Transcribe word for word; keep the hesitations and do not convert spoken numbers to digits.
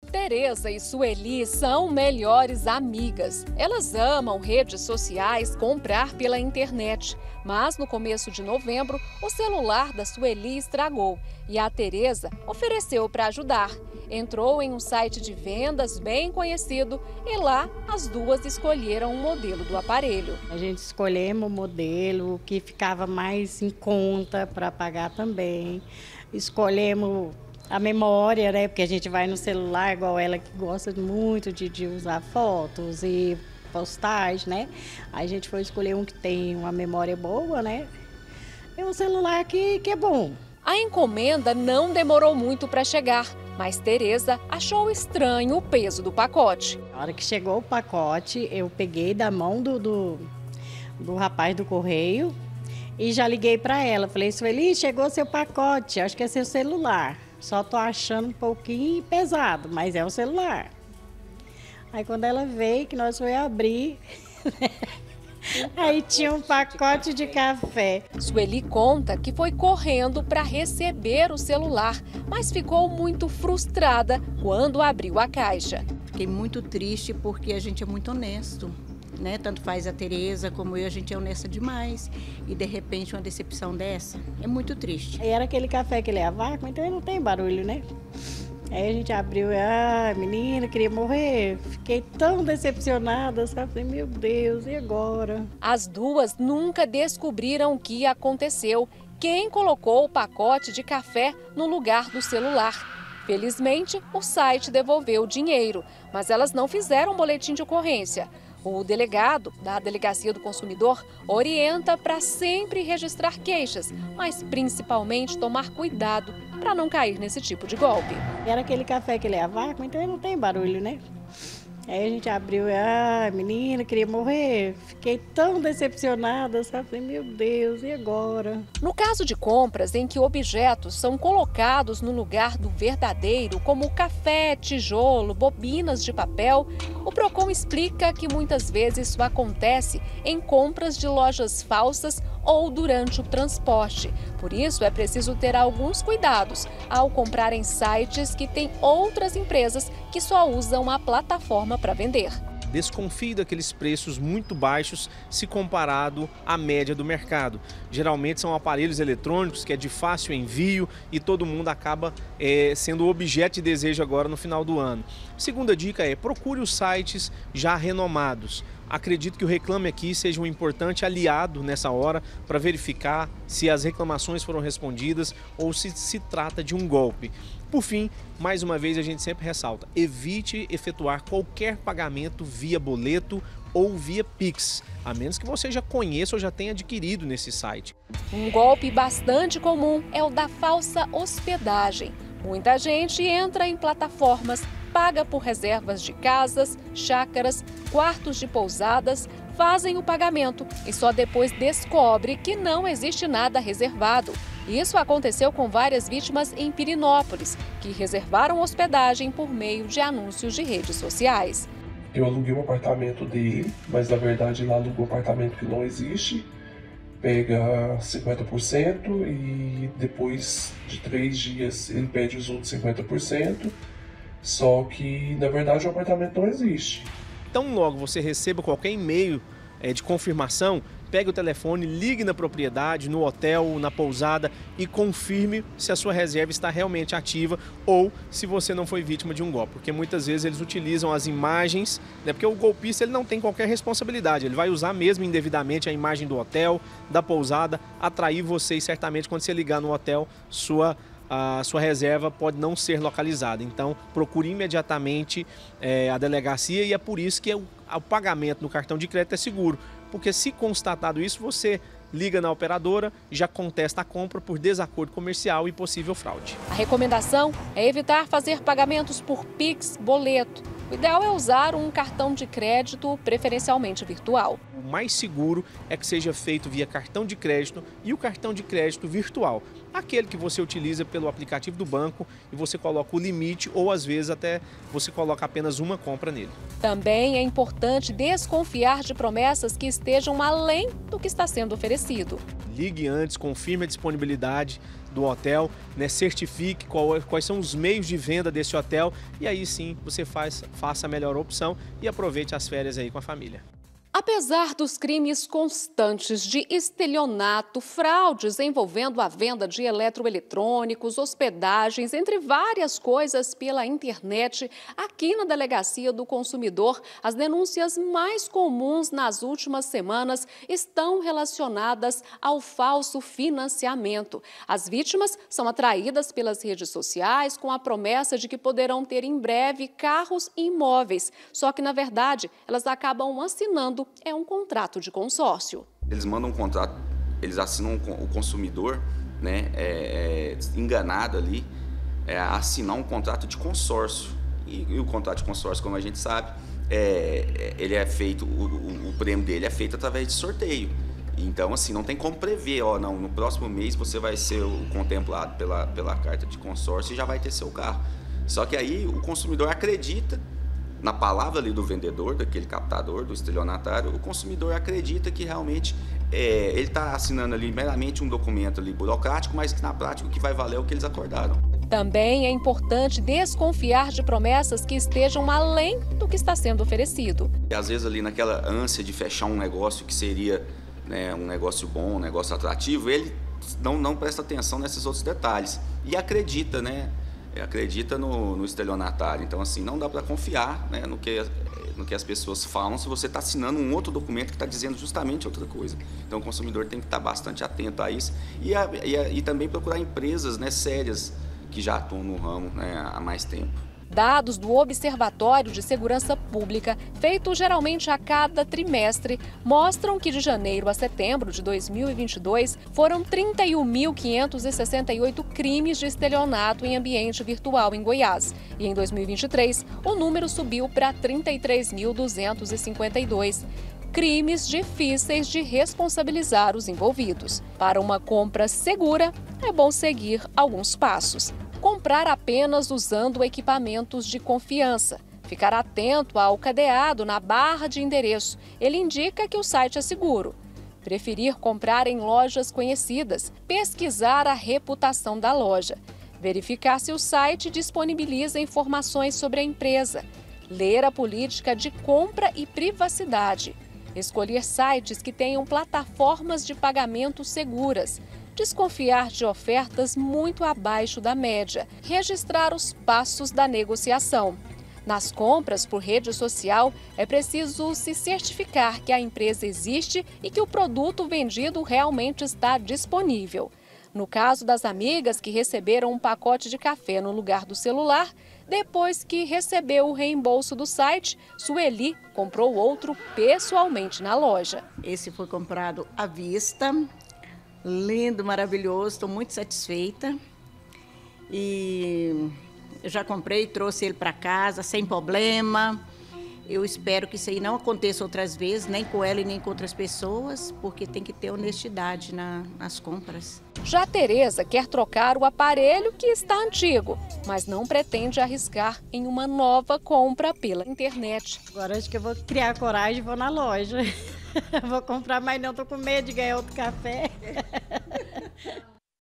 Tereza e Sueli são melhores amigas. Elas amam redes sociais, comprar pela internet. Mas no começo de novembro, o celular da Sueli estragou e a Tereza ofereceu para ajudar. Entrou em um site de vendas bem conhecido e lá as duas escolheram o modelo do aparelho. A gente escolhemos o modelo que ficava mais em conta para pagar também. Escolhemos a memória, né? Porque a gente vai no celular, igual ela que gosta muito de, de usar fotos e postais, né? Aí a gente foi escolher um que tem uma memória boa, né? É um celular que, que é bom. A encomenda não demorou muito para chegar, mas Tereza achou estranho o peso do pacote. Na hora que chegou o pacote, eu peguei da mão do, do, do rapaz do correio e já liguei para ela. Falei, Sueli, chegou seu pacote, acho que é seu celular. Só tô achando um pouquinho pesado, mas é o celular. Aí quando ela veio, que nós foi abrir, aí tinha um pacote de café. Sueli conta que foi correndo para receber o celular, mas ficou muito frustrada quando abriu a caixa. Fiquei muito triste porque a gente é muito honesto, né? Tanto faz a Tereza como eu, a gente é honesta demais. E de repente uma decepção dessa é muito triste. E era aquele café que ele é a vácuo, então ele não tem barulho, né? Aí a gente abriu, ah, menina, queria morrer. Fiquei tão decepcionada, sabe? Falei, meu Deus, e agora? As duas nunca descobriram o que aconteceu. Quem colocou o pacote de café no lugar do celular? Felizmente, o site devolveu o dinheiro, mas elas não fizeram boletim de ocorrência. O delegado da Delegacia do Consumidor orienta para sempre registrar queixas, mas principalmente tomar cuidado para não cair nesse tipo de golpe. Era aquele café que ele é a vácuo, então ele não tem barulho, né? Aí a gente abriu, ah, menina, queria morrer. Fiquei tão decepcionada, sabe? Falei, meu Deus, e agora? No caso de compras em que objetos são colocados no lugar do verdadeiro, como café, tijolo, bobinas de papel, o Procon explica que muitas vezes isso acontece em compras de lojas falsas ou durante o transporte. Por isso, é preciso ter alguns cuidados ao comprar em sites que têm outras empresas que só usam a plataforma para vender. Desconfie daqueles preços muito baixos se comparado à média do mercado. Geralmente são aparelhos eletrônicos que é de fácil envio e todo mundo acaba é, sendo objeto de desejo agora no final do ano. Segunda dica é, procure os sites já renomados. Acredito que o Reclame Aqui seja um importante aliado nessa hora para verificar se as reclamações foram respondidas ou se se trata de um golpe. Por fim, mais uma vez a gente sempre ressalta, evite efetuar qualquer pagamento via boleto ou via Pix, a menos que você já conheça ou já tenha adquirido nesse site. Um golpe bastante comum é o da falsa hospedagem. Muita gente entra em plataformas, paga por reservas de casas, chácaras, quartos de pousadas, fazem o pagamento e só depois descobre que não existe nada reservado. Isso aconteceu com várias vítimas em Pirinópolis, que reservaram hospedagem por meio de anúncios de redes sociais. Eu aluguei um apartamento dele, mas na verdade ele alugou um apartamento que não existe. Pega cinquenta por cento e depois de três dias ele pede os outros cinquenta por cento. Só que na verdade o apartamento não existe. Então logo você receba qualquer e-mail é, de confirmação, pegue o telefone, ligue na propriedade, no hotel, na pousada e confirme se a sua reserva está realmente ativa ou se você não foi vítima de um golpe. Porque muitas vezes eles utilizam as imagens, né, porque o golpista ele não tem qualquer responsabilidade, ele vai usar mesmo indevidamente a imagem do hotel, da pousada, atrair você e certamente quando você ligar no hotel, sua a sua reserva pode não ser localizada. Então, procure imediatamente é, a delegacia e é por isso que o, o pagamento no cartão de crédito é seguro. Porque se constatado isso, você liga na operadora e já contesta a compra por desacordo comercial e possível fraude. A recomendação é evitar fazer pagamentos por Pix, boleto. O ideal é usar um cartão de crédito, preferencialmente virtual. O mais seguro é que seja feito via cartão de crédito e o cartão de crédito virtual. aquele que você utiliza pelo aplicativo do banco e você coloca o limite ou às vezes até você coloca apenas uma compra nele. Também é importante desconfiar de promessas que estejam além do que está sendo oferecido. Ligue antes, confirme a disponibilidade do hotel, né, certifique qual, quais são os meios de venda desse hotel e aí sim você faz, faça a melhor opção e aproveite as férias aí com a família. Apesar dos crimes constantes de estelionato, fraudes envolvendo a venda de eletroeletrônicos, hospedagens, entre várias coisas pela internet, aqui na Delegacia do Consumidor, as denúncias mais comuns nas últimas semanas estão relacionadas ao falso financiamento. As vítimas são atraídas pelas redes sociais com a promessa de que poderão ter em breve carros e imóveis, só que, na verdade, elas acabam assinando é um contrato de consórcio. Eles mandam um contrato, eles assinam o consumidor, né, é, é, enganado ali, é, a assinar um contrato de consórcio. E, e o contrato de consórcio, como a gente sabe, é, ele é feito, o, o, o prêmio dele é feito através de sorteio. Então, assim, não tem como prever, ó, não, no próximo mês você vai ser o contemplado pela, pela carta de consórcio e já vai ter seu carro. Só que aí o consumidor acredita na palavra ali do vendedor, daquele captador, do estelionatário, o consumidor acredita que realmente é, ele está assinando ali meramente um documento ali burocrático, mas que na prática o que vai valer é o que eles acordaram. Também é importante desconfiar de promessas que estejam além do que está sendo oferecido. E às vezes ali naquela ânsia de fechar um negócio que seria, né, um negócio bom, um negócio atrativo, ele não, não presta atenção nesses outros detalhes e acredita, né? acredita no, no estelionatário. Então, assim, não dá para confiar, né, no, que, no que as pessoas falam se você está assinando um outro documento que está dizendo justamente outra coisa. Então, o consumidor tem que estar bastante atento a isso e, a, e, a, e também procurar empresas, né, sérias que já atuam no ramo, né, há mais tempo. Dados do Observatório de Segurança Pública, feito geralmente a cada trimestre, mostram que de janeiro a setembro de dois mil e vinte e dois foram trinta e um mil quinhentos e sessenta e oito crimes de estelionato em ambiente virtual em Goiás. E em dois mil e vinte e três, o número subiu para trinta e três mil duzentos e cinquenta e dois. Crimes difíceis de responsabilizar os envolvidos. Para uma compra segura, é bom seguir alguns passos. Comprar apenas usando equipamentos de confiança. Ficar atento ao cadeado na barra de endereço. Ele indica que o site é seguro. Preferir comprar em lojas conhecidas. Pesquisar a reputação da loja. Verificar se o site disponibiliza informações sobre a empresa. Ler a política de compra e privacidade. Escolher sites que tenham plataformas de pagamento seguras. Desconfiar de ofertas muito abaixo da média. Registrar os passos da negociação. Nas compras por rede social, é preciso se certificar que a empresa existe e que o produto vendido realmente está disponível. No caso das amigas que receberam um pacote de café no lugar do celular, depois que recebeu o reembolso do site, Sueli comprou outro pessoalmente na loja. Esse foi comprado à vista. Lindo, maravilhoso, estou muito satisfeita e eu já comprei, trouxe ele para casa sem problema. Eu espero que isso aí não aconteça outras vezes, nem com ela e nem com outras pessoas, porque tem que ter honestidade na, nas compras. Já a Tereza quer trocar o aparelho que está antigo, mas não pretende arriscar em uma nova compra pela internet. Agora acho que eu vou criar coragem e vou na loja. Vou comprar, mas não, estou com medo de ganhar outro café.